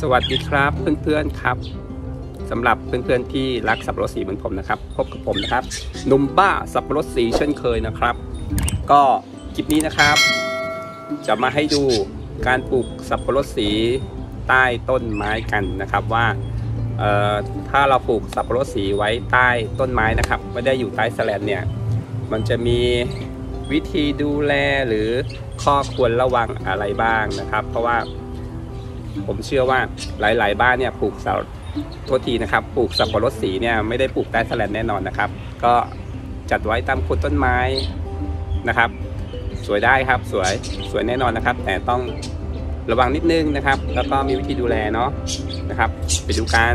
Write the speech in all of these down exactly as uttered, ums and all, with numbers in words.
สวัสดีครับเพื่อนๆครับสำหรับเพื่อนๆที่รักสับปะรดสีเหมือนผมนะครับพบกับผมนะครับหนุ่มบ้าสับปะรดสีเช่นเคยนะครับก็คลิปนี้นะครับจะมาให้ดูการปลูกสับปะรดสีใต้ต้นไม้กันนะครับว่าเอ่อถ้าเราปลูกสับปะรดสีไว้ใต้ต้นไม้นะครับไม่ได้อยู่ใต้แสลนเนี่ยมันจะมีวิธีดูแลหรือข้อควรระวังอะไรบ้างนะครับเพราะว่าผมเชื่อว่าหลายๆบ้านเนี่ยปลูกสับโทษทีนะครับปลูกสับปะรดสีเนี่ยไม่ได้ปลูกใต้แสลนแน่นอนนะครับก็จัดไว้ตามโคนต้นไม้นะครับสวยได้ครับสวยสวยแน่นอนนะครับแต่ต้องระวังนิดนึงนะครับแล้วก็มีวิธีดูแลเนาะนะครับไปดูกัน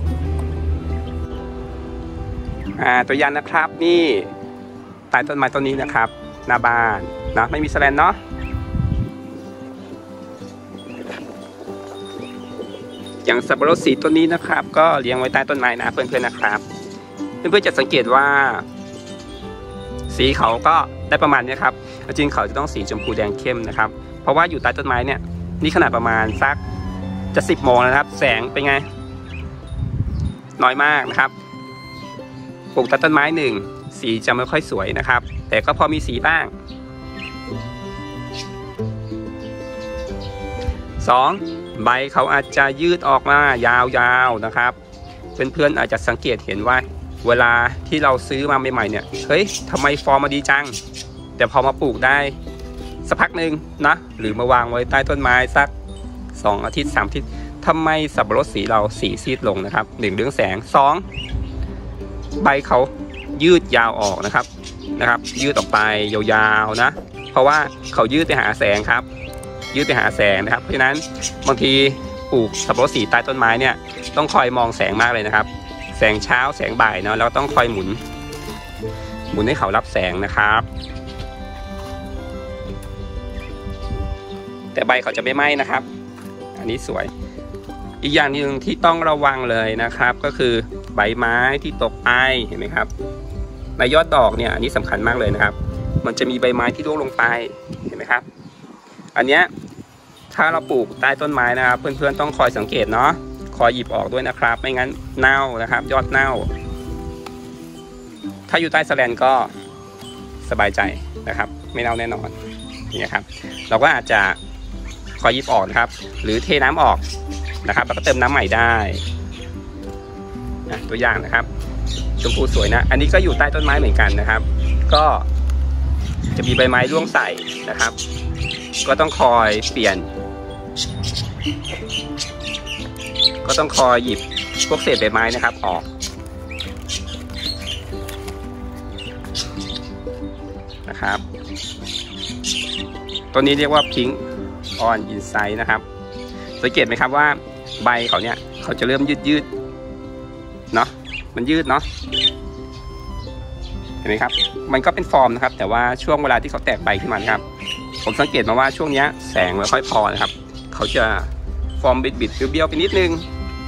อ่าตัวอย่างนะครับนี่ใต้ต้นไม้ต้นนี้นะครับหน้าบ้านนะไม่มีแสลนเนาะอย่างสับปะรดสีต้นนี้นะครับก็เลี้ยงไว้ใต้ต้นไม้นะเพื่อนๆนะครับเพื่อนๆจะสังเกตว่าสีเขาก็ได้ประมาณนี้ครับจริงเขาจะต้องสีชมพูแดงเข้มนะครับเพราะว่าอยู่ใต้ต้นไม้เนี่ยนี่ขนาดประมาณสักจะสิบโมงนะครับแสงเป็นไงน้อยมากนะครับปลูกใต้ต้นไม้หนึ่งสีจะไม่ค่อยสวยนะครับแต่ก็พอมีสีบ้างสองใบเขาอาจจะยืดออกมายาวๆนะครับเพื่อนๆอาจจะสังเกตเห็นว่าเวลาที่เราซื้อมาใหม่ๆเนี่ยเฮ้ยทำไมฟอร์มมาดีจังแต่พอมาปลูกได้สักพักหนึ่งนะหรือมาวางไว้ใต้ต้นไม้สักสองอาทิตย์สามอาทิตย์ทำไมสับปะรดสีเราสีซีดลงนะครับหนึ่งเรื่องแสงสองใบเขายืดยาวออกนะครับนะครับยืดออกไปยาวๆนะเพราะว่าเขายืดไปหาแสงครับยืดไปหาแสงนะครับเพราะฉะนั้นบางทีปลูกสับปะรดสีใต้ต้นไม้เนี่ยต้องคอยมองแสงมากเลยนะครับแสงเช้าแสงบ่ายเนาะแล้วต้องคอยหมุนหมุนให้เขารับแสงนะครับแต่ใบเขาจะไม่ไหม้นะครับอันนี้สวยอีกอย่างหนึ่งที่ต้องระวังเลยนะครับก็คือใบไม้ที่ตกไปเห็นไหมครับในยอดดอกเนี่ยอันนี้สำคัญมากเลยนะครับมันจะมีใบไม้ที่ร่วงลงไปเห็นไหมครับอันเนี้ยถ้าเราปลูกใต้ต้นไม้นะครับเพื่อนๆต้องคอยสังเกตเนาะคอยหยิบออกด้วยนะครับไม่งั้นเน่านะครับยอดเน่าถ้าอยู่ใต้แสลนก็สบายใจนะครับไม่เน่าแน่นอนนี่ครับเราก็อาจจะคอยหยิบออกนะครับหรือเทน้ำออกนะครับแล้วก็เติมน้ำใหม่ได้นะตัวอย่างนะครับชมพูสวยนะอันนี้ก็อยู่ใต้ต้นไม้เหมือนกันนะครับก็จะมีใบไม้ร่วงใส่นะครับก็ต้องคอยเปลี่ยนก็ต้องคอยหยิบพวกเศษใบไม้นะครับออกนะครับตัวนี้เรียกว่าพิงค์ออนอินไซด์นะครับสังเกตไหมครับว่าใบเขาเนี่ยเขาจะเริ่มยืดยืดเนาะมันยืดเนาะเห็นไหมครับมันก็เป็นฟอร์มนะครับแต่ว่าช่วงเวลาที่เขาแตกใบขึ้นมาครับผมสังเกตมาว่าช่วงนี้แสงไม่ค่อยพอนะครับเขาจะฟอร์มบิดบิดเบี้ยวๆไปนิดนึง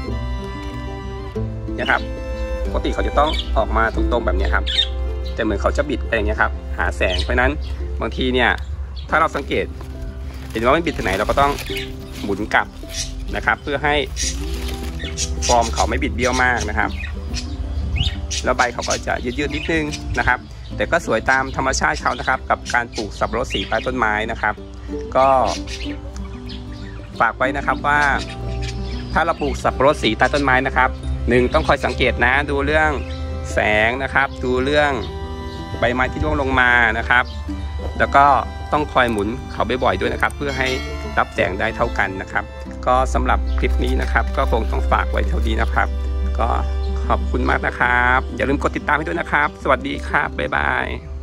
นะครับปกติเขาจะต้องออกมาตรงๆแบบนี้ครับแต่เหมือนเขาจะบิดไปอย่างนี้ครับหาแสงเพราะนั้นบางทีเนี่ยถ้าเราสังเกตเห็นว่ามันบิดถึงไหนเราก็ต้องหมุนกลับนะครับเพื่อให้ฟอร์มเขาไม่บิดเบี้ยวมากนะครับแล้วใบเขาก็จะยืดๆนิดนึงนะครับแต่ก็สวยตามธรรมชาติเขานะครับกับการปลูกสับปะรดสีใต้ต้นไม้นะครับก็ฝากไว้นะครับว่าถ้าเราปลูกสับปะรดสีใต้ต้นไม้นะครับหนึ่งต้องคอยสังเกตนะดูเรื่องแสงนะครับดูเรื่องใบไม้ที่ร่วงลงมานะครับแล้วก็ต้องคอยหมุนเขาบ่อยๆด้วยนะครับเพื่อให้รับแสงได้เท่ากันนะครับก็สำหรับคลิปนี้นะครับก็คงต้องฝากไว้เท่านี้นะครับก็ขอบคุณมากนะครับอย่าลืมกดติดตามให้ด้วยนะครับสวัสดีครับบ๊ายบาย